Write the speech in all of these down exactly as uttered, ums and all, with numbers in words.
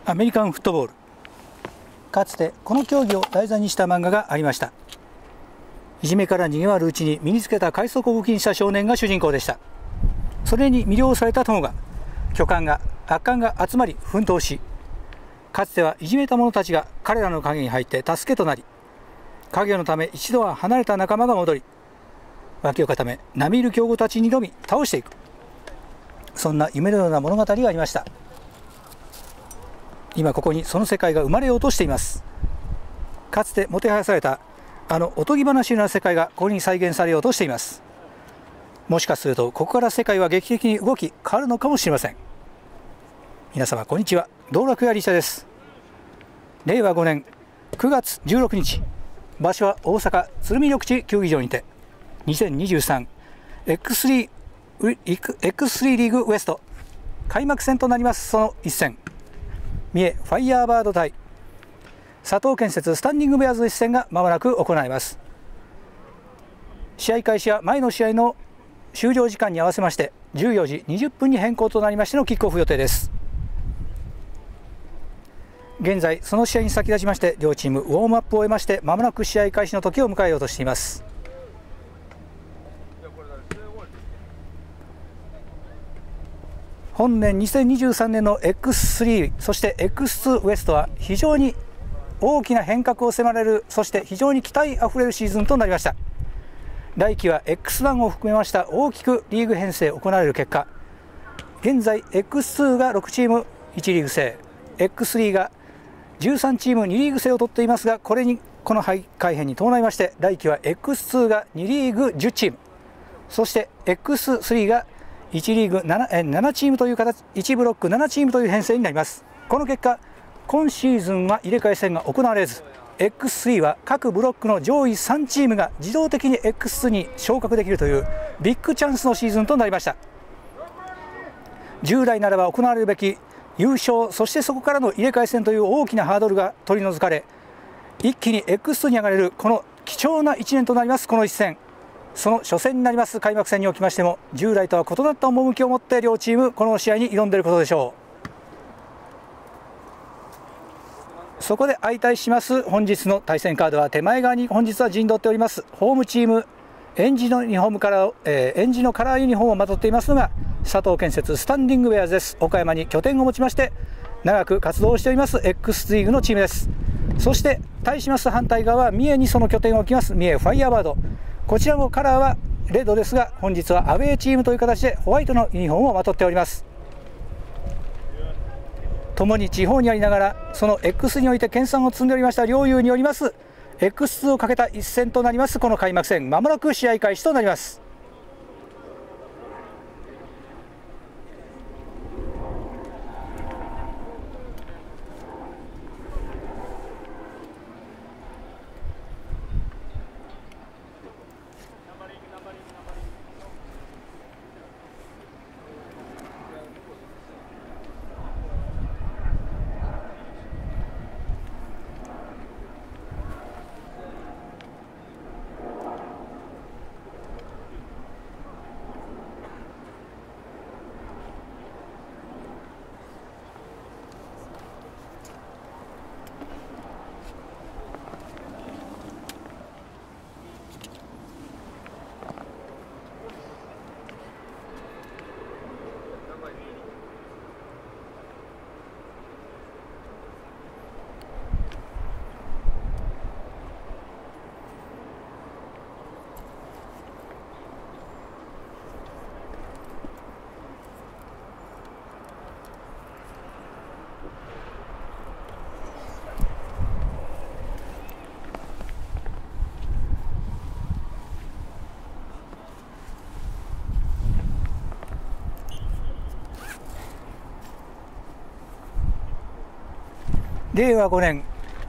アメリカンフットボール。かつてこの競技を題材にした漫画がありました。いじめから逃げ回るうちに身につけた快速を武器にした少年が主人公でした。それに魅了された友が巨漢が悪漢が集まり奮闘し、かつてはいじめた者たちが彼らの影に入って助けとなり、影のため一度は離れた仲間が戻り、脇を固め並みいる強豪たちに挑み倒していく、そんな夢のような物語がありました。今ここにその世界が生まれようとしています。かつてもてはやされたあのおとぎ話のような世界がここに再現されようとしています。もしかするとここから世界は劇的に動き変わるのかもしれません。皆様こんにちは、道楽屋リーチャです。れいわごねんくがつじゅうろくにち、場所は大阪鶴見緑地球技場にて にせんにじゅうさんエックススリー エックススリー リーグウエスト開幕戦となります。その一戦、三重ファイヤーバード対佐藤建設スタンディングベアーズの一戦がまもなく行われます。試合開始は前の試合の終了時間に合わせましてじゅうよじにじゅっぷんに変更となりましてのキックオフ予定です。現在その試合に先立ちまして両チームウォームアップを終えまして、まもなく試合開始の時を迎えようとしています。本年にせんにじゅうさんねんの エックススリー そして エックスツー ウエストは非常に大きな変革を迫られる、そして非常に期待あふれるシーズンとなりました。来季は エックスワン を含めました大きくリーグ編成行われる結果、現在 エックスツー がろくチームいちリーグ制、 エックススリー がじゅうさんチームにリーグ制を取っていますが、これにこの改編に伴いまして来季は エックスツー がにリーグじゅうチーム、そして エックススリー がいちリーグ 7, ななチームという形、いちブロックななチームという編成になります。この結果今シーズンは入れ替え戦が行われず、 エックススリー は各ブロックの上位さんチームが自動的に エックスツー に昇格できるというビッグチャンスのシーズンとなりました。従来ならば行われるべき優勝、そしてそこからの入れ替え戦という大きなハードルが取り除かれ、一気に エックスツー に上がれるこの貴重ないちねんとなります。この一戦、その初戦になります開幕戦におきましても、従来とは異なった趣を持って両チームこの試合に挑んでいることでしょう。そこで相対します本日の対戦カードは、手前側に本日は陣取っておりますホームチーム、エンジのユニフォームカラー、えー、エンジのカラーユニフォームをまとっていますのが佐藤建設スタンディングウェアーズです。岡山に拠点を持ちまして長く活動しております エックスリーグのチームです。そして対します反対側は三重にその拠点を置きます三重ファイヤーバード、こちらもカラーはレッドですが、本日はアウェーチームという形でホワイトのユニフォームをまとっております。共に地方にありながらその エックス において研鑽を積んでおりました両雄によります エックスツー をかけた一戦となります。この開幕戦、まもなく試合開始となります。れいわごねん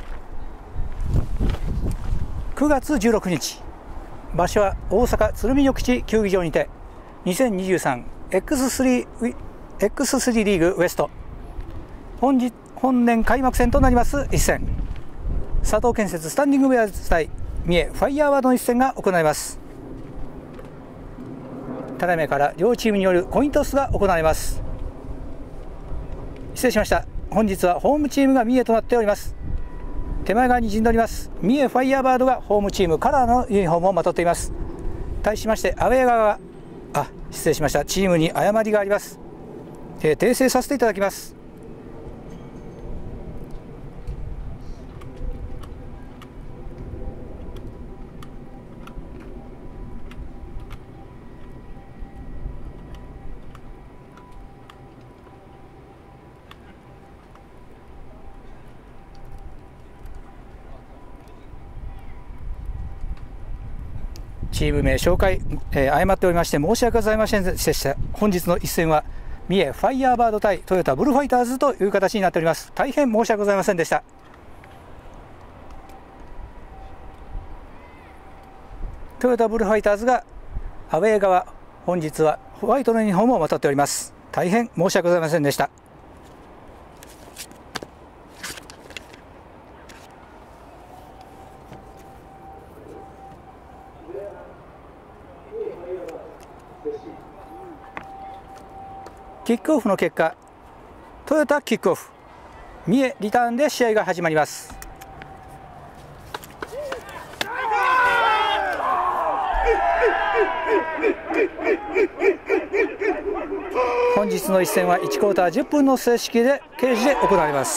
くがつじゅうろくにち、場所は大阪鶴見緑地球技場にて にせんにじゅうさん エックススリー エックススリー リーグウエスト本日本年開幕戦となります一戦、佐藤建設スタンディングウェアーズ対三重ファイヤーワードの一戦が行われます。ただいまから両チームによるコイントスが行われます。失礼しました。 本日はホームチームが三重となっております。手前側に陣取ります三重ファイヤーバードがホームチームカラーのユニフォームをまとっています。対しましてアウェー側があ失礼しました、チームに誤りがあります。えー、訂正させていただきます。チーム名紹介、えー、誤っておりまして申し訳ございませんでした。本日の一戦は三重ファイヤーバード対トヨタブルファイターズという形になっております。大変申し訳ございませんでした。トヨタブルファイターズがアウェー側、本日はホワイトのユニフォームをまとっております。大変申し訳ございませんでした。キックオフの結果、トヨタキックオフ、三重リターンで試合が始まります。本日の一戦はいちクォーターじゅっぷんの正式で掲示で行われます。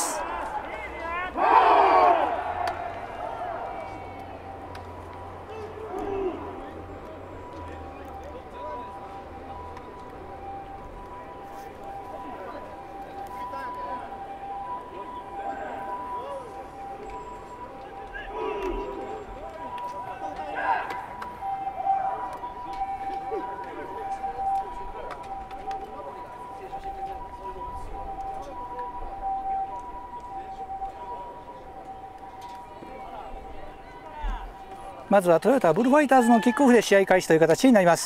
まずはトヨタブルファイターズのキックオフで試合開始という形になります。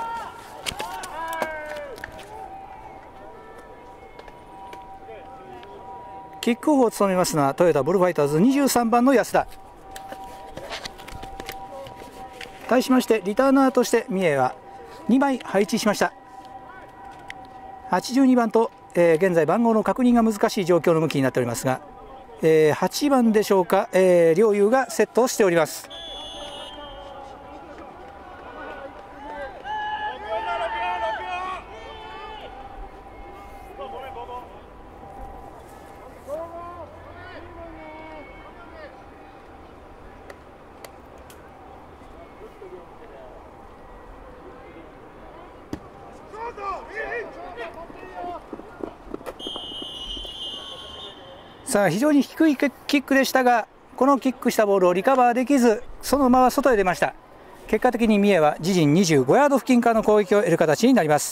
キックオフを務めますのはトヨタブルファイターズにじゅうさんばんの安田。対しましてリターナーとして三重はにまい配置しました。はちじゅうにばんと、えー、現在番号の確認が難しい状況の向きになっておりますが、えー、はちばんでしょうか、えー、両雄がセットをしております。さあ非常に低いキックでしたが、このキックしたボールをリカバーできず、そのまま外へ出ました。結果的に三重は自陣にじゅうごヤード付近からの攻撃を得る形になります。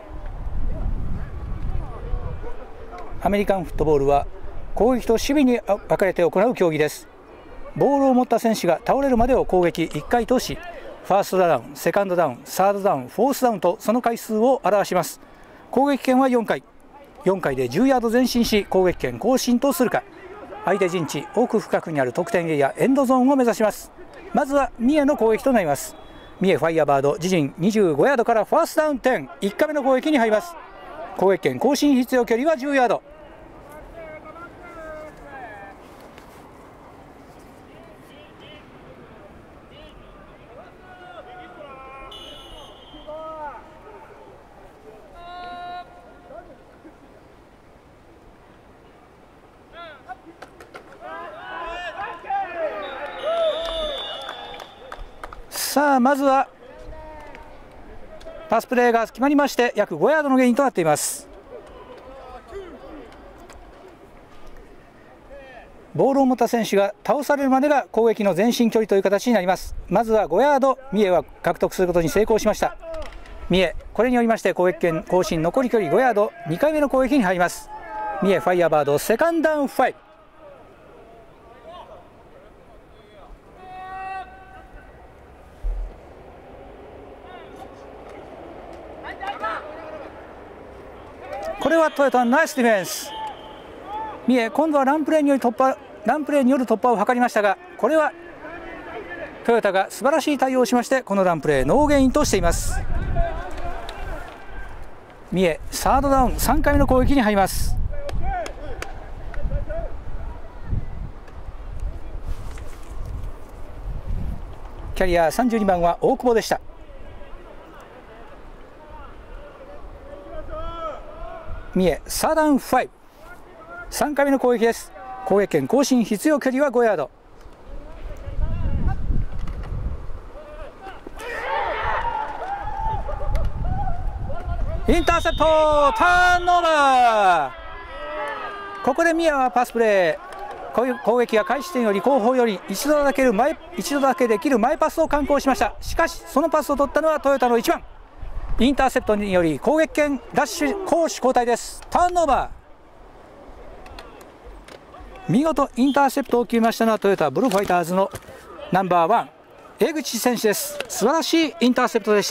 アメリカンフットボールは攻撃と守備に分かれて行う競技です。ボールを持った選手が倒れるまでを攻撃いっかい通し、ファーストダウン、セカンドダウン、サードダウン、フォースダウンとその回数を表します。攻撃権はよんかい、よんかいでじゅうヤード前進し攻撃権更新とするか、相手陣地奥深くにある得点エリアエンドゾーンを目指します。まずは三重の攻撃となります。三重ファイヤーバード自陣にじゅうごヤードからファーストダウンじゅう、いっかいめの攻撃に入ります。攻撃権更新必要距離はじゅうヤード。さあまずはパスプレーが決まりまして約ごヤードのゲインとなっています。ボールを持った選手が倒されるまでが攻撃の前進距離という形になります。まずはごヤード三重は獲得することに成功しました。三重これによりまして攻撃権更新残り距離ごヤード、にかいめの攻撃に入ります。三重ファイヤーバードセカンドダウンファイブ。これはトヨタのナイスディフェンス。三重今度はランプレーによる突破ランプレーによる突破を図りましたが、これはトヨタが素晴らしい対応をしまして、このランプレーノーゲインとしています。三重サードダウンさんかいめの攻撃に入ります。 キャリアさんじゅうにばんは大久保でした。三重サーダウンご、さんかいめの攻撃です。攻撃権更新、必要距離はごヤード。インターセプト、ターンオーバー。ここで宮はパスプレー、攻撃が開始点より後方より一度だける前一度だけできる前パスを敢行しました。しかしそのパスを取ったのはトヨタのいちばん。インターセプトにより攻撃権ダッシュ攻守交代です。ターンオーバー。見事インターセプトを決めましたのはトヨタブルーファイターズのナンバーワン江口選手です。素晴らしいインターセプトでした。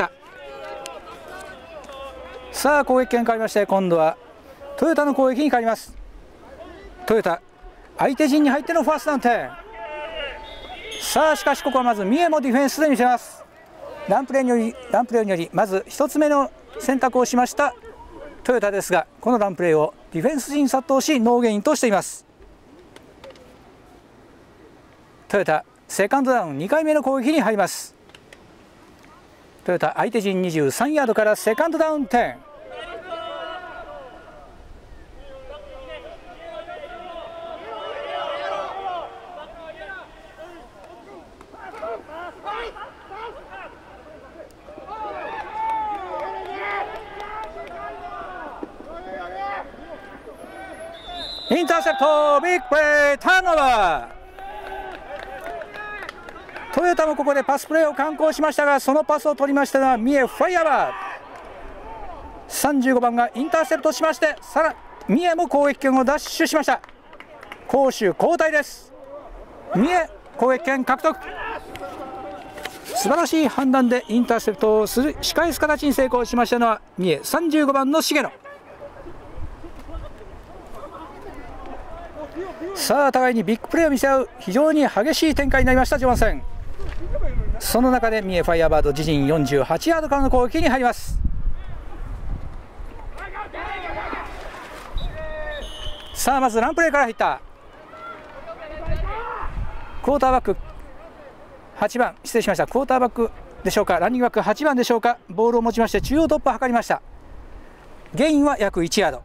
さあ攻撃権変わりまして、今度はトヨタの攻撃に変わります。トヨタ相手陣に入ってのファーストダウン点。さあしかしここはまず三重もディフェンスで見せます。ランプレーによりランプレーによりまずひとつめの選択をしましたトヨタですが、このランプレーをディフェンス陣殺到しノーゲインとしています。トヨタセカンドダウンにかいめの攻撃に入ります。トヨタ相手陣にじゅうさんヤードからセカンドダウン点。インターセプト、ビッグプレー、ターンオーバー。トヨタもここでパスプレーを敢行しましたが、そのパスを取りましたのは三重ファイアーバー。さんじゅうごばんがインターセプトしまして、さら三重も攻撃権を奪取しました。攻守交代です。三重攻撃権獲得。素晴らしい判断でインターセプトをする仕返す形に成功しましたのは三重さんじゅうごばんの重野。さあ互いにビッグプレーを見せ合う非常に激しい展開になりました序盤戦。その中で三重ファイアーバード自陣よんじゅうはちヤードからの攻撃に入ります。さあまずランプレーから入ったクォーターバックはちばん、失礼しました、クォーターバックでしょうか、ランニングバックはちばんでしょうか、ボールを持ちまして中央突破を図りました。ゲインは約いちヤード。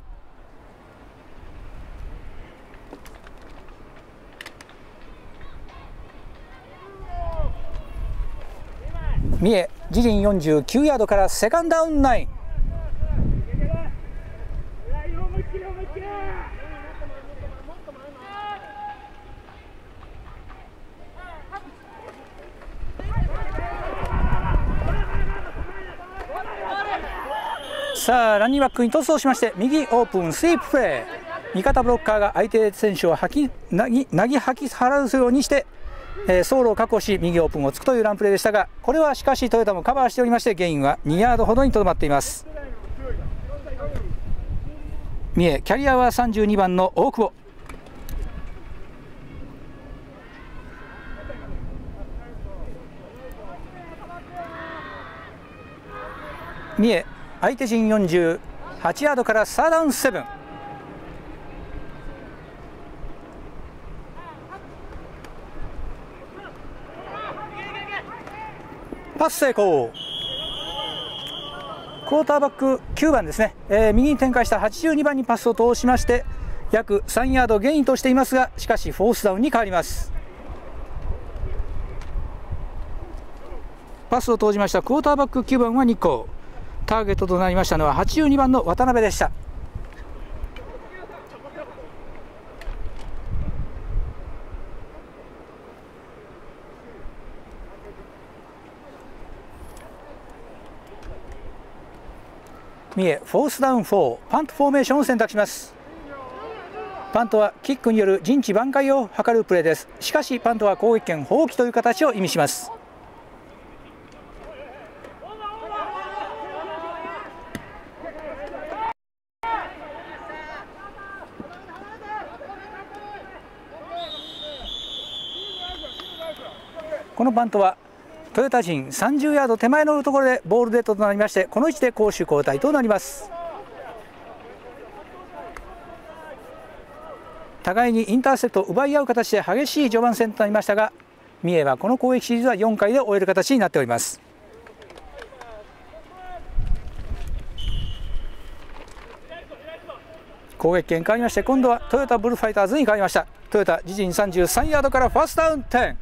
三重自陣よんじゅうきゅうヤードからセカンドダウンナイン。さあランニングバックにトスをしまして右オープンスイーププレー。味方ブロッカーが相手選手を吐きなぎなぎ吐き払うようにしてえー、走路を確保し右オープンをつくというランプレーでしたが、これはしかしトヨタもカバーしておりましてゲインはにヤードほどにとどまっています。三重キャリアはさんじゅうにばんの大久保。三重相手陣よんじゅうはちヤードからサーダウンなな。パス成功。クォーターバックきゅうばんですね、えー、右に展開したはちじゅうにばんにパスを通しまして約さんヤードゲインとしていますが、しかしフォースダウンに変わります。パスを投じましたクォーターバックきゅうばんは日光。ターゲットとなりましたのははちじゅうにばんの渡辺でした。三重フォースダウンフォー、パントフォーメーションを選択します。パントはキックによる陣地挽回を図るプレーです。しかしパントは攻撃権放棄という形を意味します。このパントはトヨタ陣さんじゅうヤード手前のところでボールデッドとなりまして、この位置で攻守交代となります。互いにインターセプトを奪い合う形で激しい序盤戦となりましたが、 三重はこの攻撃シリーズはよんかいで終える形になっております。攻撃権変わりまして、今度はトヨタブルファイターズに変わりました。トヨタ自陣さんじゅうさんヤードからファーストダウンじゅう。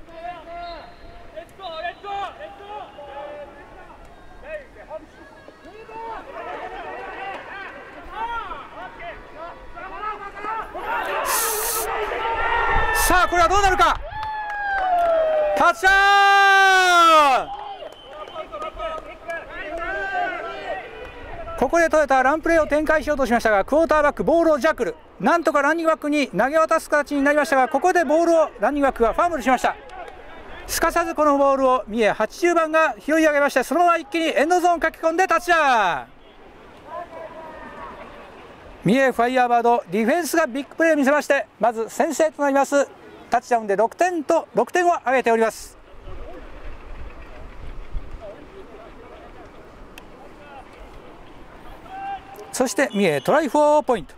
さあこれはどうなるか。タッチダウン。ここでトヨタはランプレーを展開しようとしましたが、クォーターバックボールをジャックル、なんとかランニングバックに投げ渡す形になりましたが、ここでボールをランニングバックがファンブルしました。すかさずこのボールを三重はちじゅうばんが拾い上げまして、そのまま一気にエンドゾーン駆け込んでタッチダウン。三重ファイヤーバードディフェンスがビッグプレーを見せまして、まず先制となりますタッチダウンでろくてんとろくてんを挙げております。そして三重トライフォーポイント。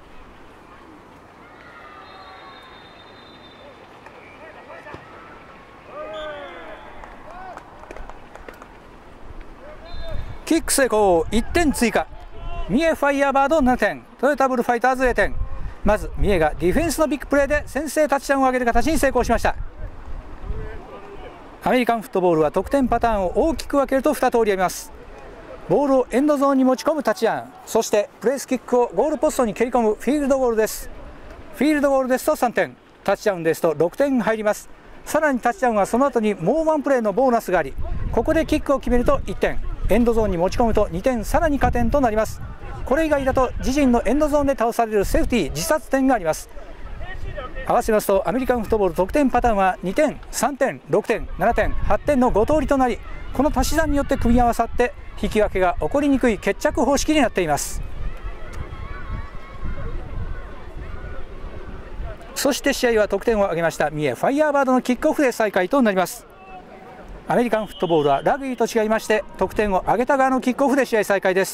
キック成功、いってん追加。三重ファイヤーバードななてん、トヨタブルファイターズゼロてん。まず三重がディフェンスのビッグプレーで先制タッチダウンを上げる形に成功しました。アメリカンフットボールは得点パターンを大きく分けるとに通りあります。ボールをエンドゾーンに持ち込むタッチダウン、そしてプレースキックをゴールポストに蹴り込むフィールドゴールです。フィールドゴールですとさんてん、タッチダウンですとろくてん入ります。さらにタッチダウンはその後にもうワンプレーのボーナスがあり、ここでキックを決めるといってん、エンドゾーンに持ち込むとにてん、さらに加点となります。これ以外だと自陣のエンドゾーンで倒されるセーフティー自殺点があります。合わせますとアメリカンフットボール得点パターンはにてん、さんてん、ろくてん、ななてん、はってんのご通りとなり、この足し算によって組み合わさって引き分けが起こりにくい決着方式になっています。そして試合は得点を挙げました三重ファイヤーバードのキックオフで再開となります。アメリカンフットボールはラグビーと違いまして、得点を挙げた側のキックオフで試合再開です。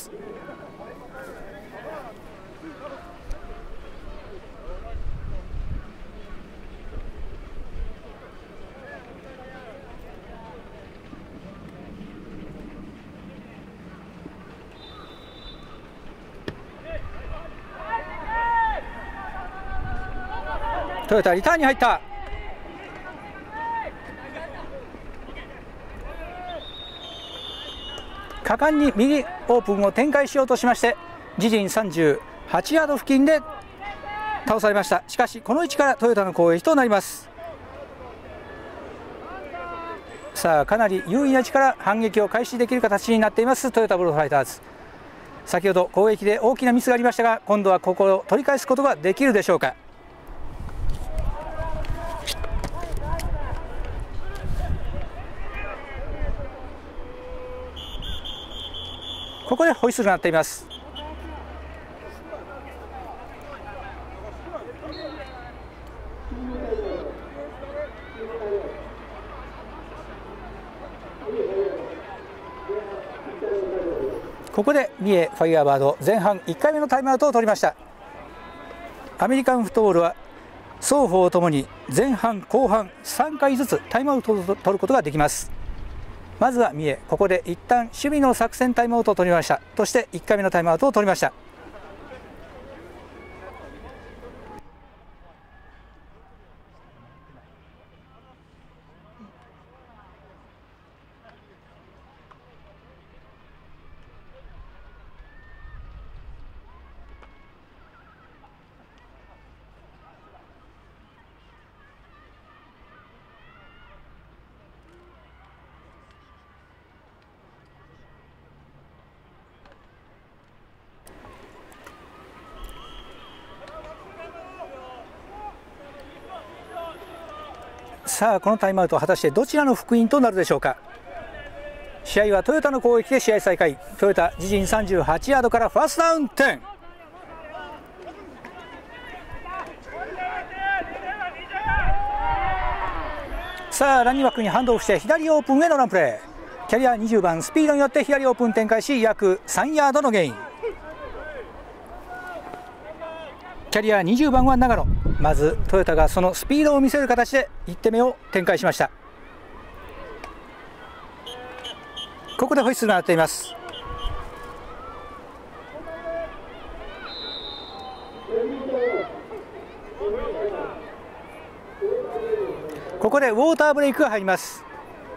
トヨタリターンに入った。果敢に右オープンを展開しようとしまして、自陣さんじゅうはちヤード付近で倒されました。しかしこの位置からトヨタの攻撃となります。さあかなり優位な位置から反撃を開始できる形になっていますトヨタブルファイターズ。先ほど攻撃で大きなミスがありましたが、今度はここを取り返すことができるでしょうか。ここでホイッスルが鳴っています。ここで三重ファイヤーバード前半いっかいめのタイムアウトを取りました。アメリカンフットボールは双方ともに前半後半さんかいずつタイムアウトを取ることができます。まずは三重、ここで一旦守備の作戦タイムアウトを取りました。そしていっかいめのタイムアウトを取りました。さあこのタイムアウトは果たしてどちらの福音となるでしょうか。試合はトヨタの攻撃で試合再開。トヨタ自陣さんじゅうはちヤードからファーストダウンじゅう。さあランニングバックにハンドオフして左オープンへのランプレー。キャリアにじゅうばんスピードによって左オープン展開し約さんヤードのゲイン。キキャリアにじゅうばんは長野。まずトヨタがそのスピードを見せる形でいってんめを展開しました。ここでホイッスルが鳴っています。ここでウォーターブレイクが入ります。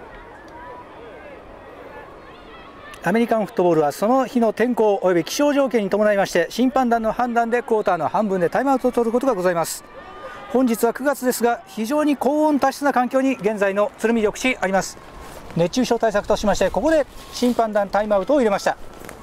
アメリカンフットボールはその日の天候および気象条件に伴いまして審判団の判断でクォーターの半分でタイムアウトを取ることがございます。本日はくがつですが非常に高温多湿な環境に現在の鶴見緑地あります。熱中症対策としましてここで審判団タイムアウトを入れました。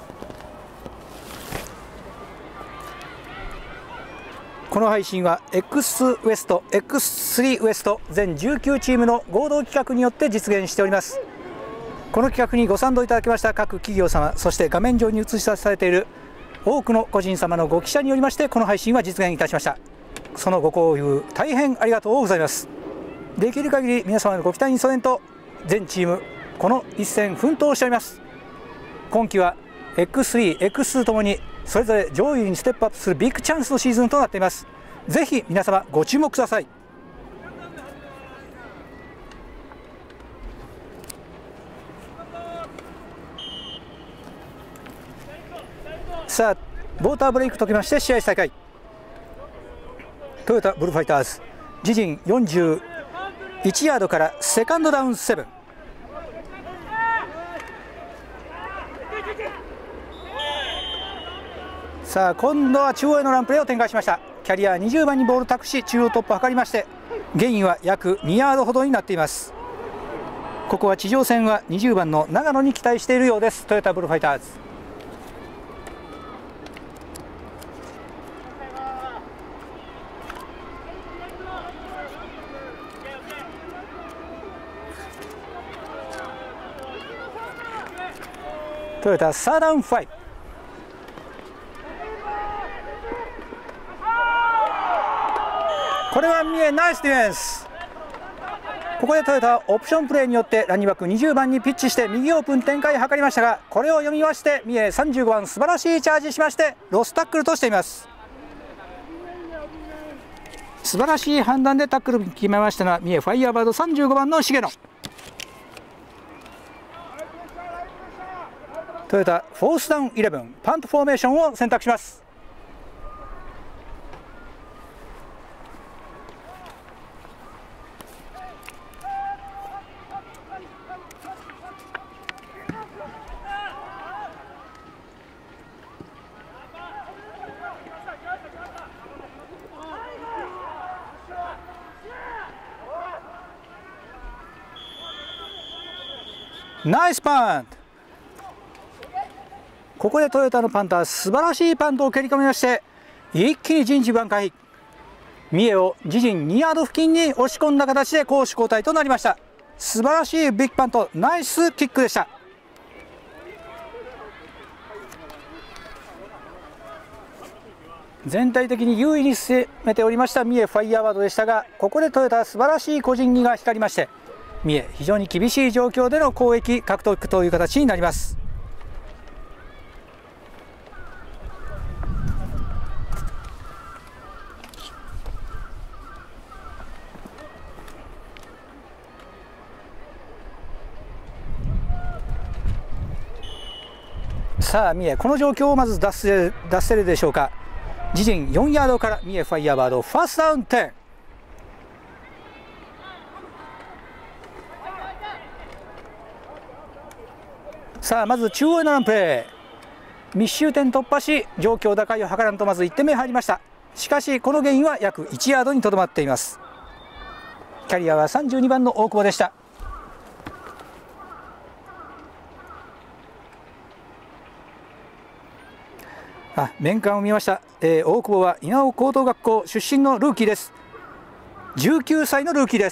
この配信は X ウエスト エックススリー ウエスト全じゅうきゅうチームの合同企画によって実現しております。この企画にご賛同いただきました各企業様、そして画面上に映し出されている多くの個人様のご記者によりましてこの配信は実現いたしました。そのご交流大変ありがとうございます。できる限り皆様のご期待に沿えんと全チームこの一戦奮闘しております。今季は エックススリー、エックスツー ともにそれぞれ上位にステップアップするビッグチャンスのシーズンとなっています。ぜひ皆様ご注目ください。さあウォーターブレイク解きまして試合再開。トヨタブルファイターズ自陣よんじゅういちヤードからセカンドダウンなな。さあ今度は中央へのランプレーを展開しました。キャリアにじゅうばんにボール託し中央突破を図りましてゲインは約にヤードほどになっています。ここは地上戦はにじゅうばんの長野に期待しているようです。トヨタブルファイターズ。トヨタサーダウンファイブ。これは三重ナイスディフェンス。ここでトヨタオプションプレーによってランニングバックにじゅうばんにピッチして右オープン展開を図りましたがこれを読みまして三重さんじゅうごばん素晴らしいチャージしましてロスタックルとしています。素晴らしい判断でタックルに決めましたのは三重ファイヤーバードさんじゅうごばんの重野。トヨタフォースダウンイレブンパントフォーメーションを選択します。ナイスパント。ここでトヨタのパンター素晴らしいパントを蹴り込みまして一気に陣地挽回。三重を自陣にヤード付近に押し込んだ形で攻守交代となりました。素晴らしいビッグパントナイスキックでした。全体的に優位に攻めておりました三重ファイヤーバードでしたがここでトヨタ素晴らしい個人技が光りまして三重非常に厳しい状況での攻撃獲得という形になります。さあ三重この状況をまず出せ出せるでしょうか。自陣よんヤードから三重ファイヤーバードファーストダウンじゅう。さあまず中央へのランプレー密集点突破し状況打開を図らんとまずいってんめ入りました。しかしこのゲインは約いちヤードにとどまっています。キャリアはさんじゅうにばんの大久保でした。あ面間を見ました、えー、大久保は稲尾高等学校出身のルーキーです。じゅうきゅうさいのルーキーです。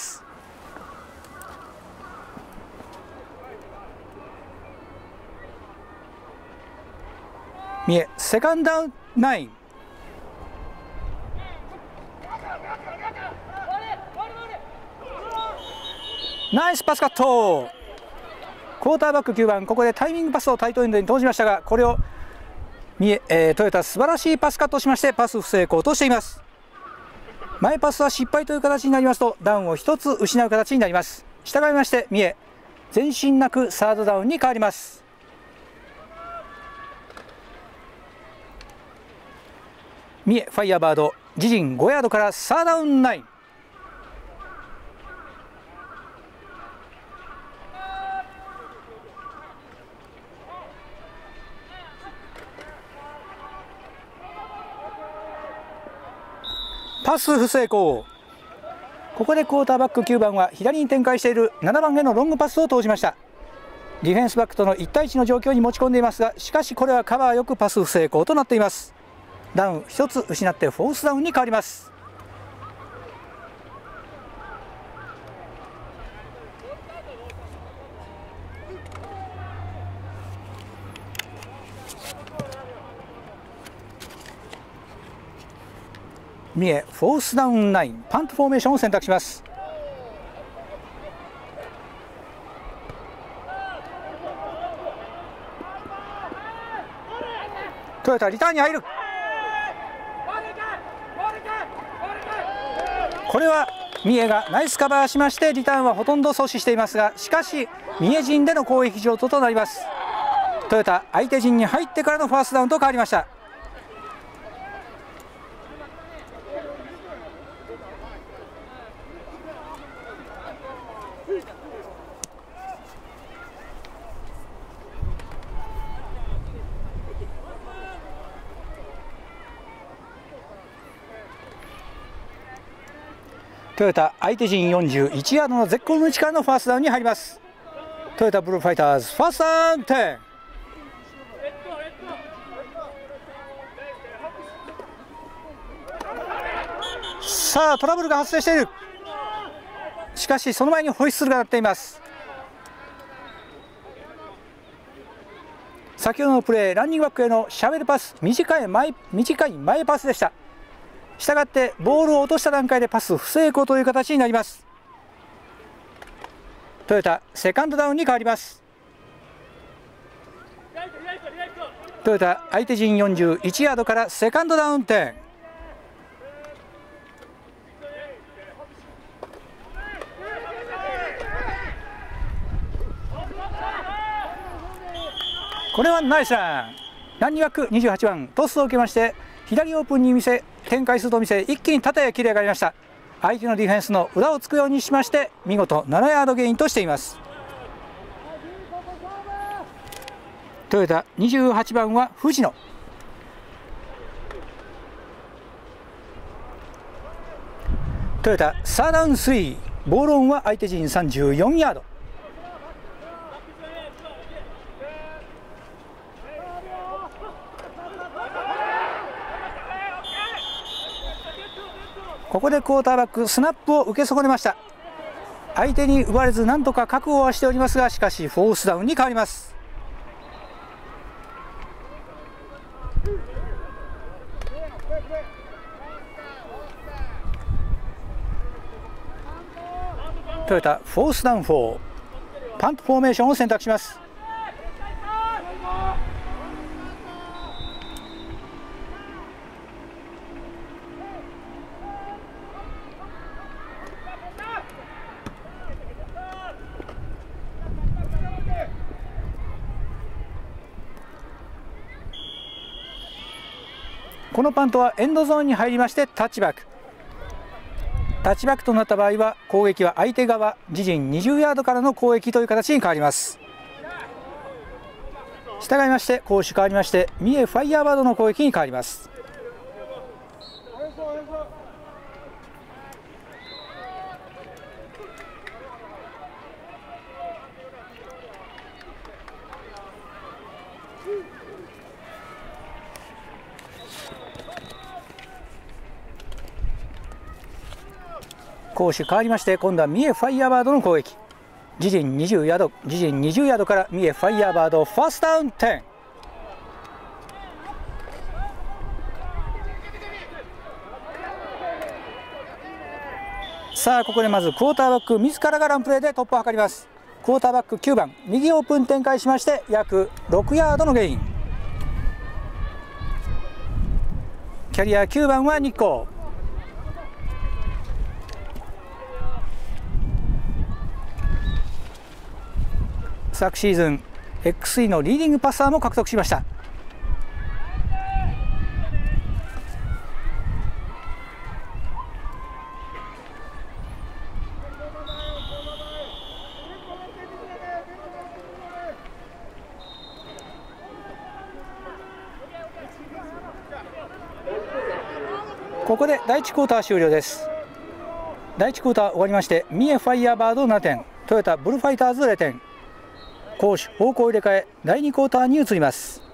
三重セカンドダウンナイン。ナイスパスカット。クォーターバックきゅうばんここでタイミングパスをタイトエンドに投じましたがこれを三重、えー、トヨタ素晴らしいパスカットしましてパス不成功としています。前パスは失敗という形になりますとダウンをひとつ失う形になります。したがいまして三重前進なくサードダウンに変わります。三重ファイヤーバード自陣ごヤードからサーダウンナイン。パス不成功。ここでクォーターバックきゅうばんは左に展開しているななばんへのロングパスを投じました。ディフェンスバックとのいち対いちの状況に持ち込んでいますが、しかしこれはカバーよくパス不成功となっています。ダウンひとつ失ってフォースダウンに変わります。三重フォースダウンナインパントフォーメーションを選択します。トヨタリターンに入る。これは三重がナイスカバーしましてリターンはほとんど阻止していますが、しかし三重陣での攻撃上等となります。トヨタ相手陣に入ってからのファーストダウンと変わりました。トヨタ相手陣よんじゅういちヤードの絶好の位置からのファーストダウンに入ります。トヨタブルーファイターズファーストダウンテン。さあトラブルが発生している。しかしその前にホイッスルが鳴っています。先ほどのプレーランニングバックへのシャベルパス、短い前短い前パスでした。したがってボールを落とした段階でパス不成功という形になります。トヨタセカンドダウンに変わります。トヨタ相手陣よんじゅういちヤードからセカンドダウンテン。これはナイスラン。ランニングバックにじゅうはちばんトスを受けまして左オープンに見せ展開すると見せ一気に縦へ切れ上がりました。相手のディフェンスの裏をつくようにしまして見事ななヤードゲインとしています。トヨタにじゅうはちばんは藤野。トヨタサーダウンスリーボールオンは相手陣さんじゅうよんヤード。ここでクォーターバックスナップを受け損ねました。相手に奪われずなんとか確保はしておりますが、しかしフォースダウンに変わります。トヨタフォースダウンフォーパントフォーメーションを選択します。このパントはエンドゾーンに入りましてタッチバック。タッチバックとなった場合は攻撃は相手側自陣にじゅうヤードからの攻撃という形に変わります。したがいまして攻守変わりまして三重ファイヤーバードの攻撃に変わります。攻守変わりまして今度は三重ファイヤーバードの攻撃。自陣にじゅうヤード自陣にじゅうヤードから三重ファイヤーバードファーストダウンテン。さあここでまずクォーターバック自らがランプレーで突破を図ります。クォーターバックきゅうばん右オープン展開しまして約ろくヤードのゲイン。 キャリアきゅうばんは日光。昨シーズン エックスイー のリーディングパサーも獲得しました。ここでだいいちクォーター終了です。だいいちクォーター終わりまして、三重ファイヤーバードななてん、トヨタブルファイターズゼロてん、攻守方向入れ替え、だいにクォーターに移ります。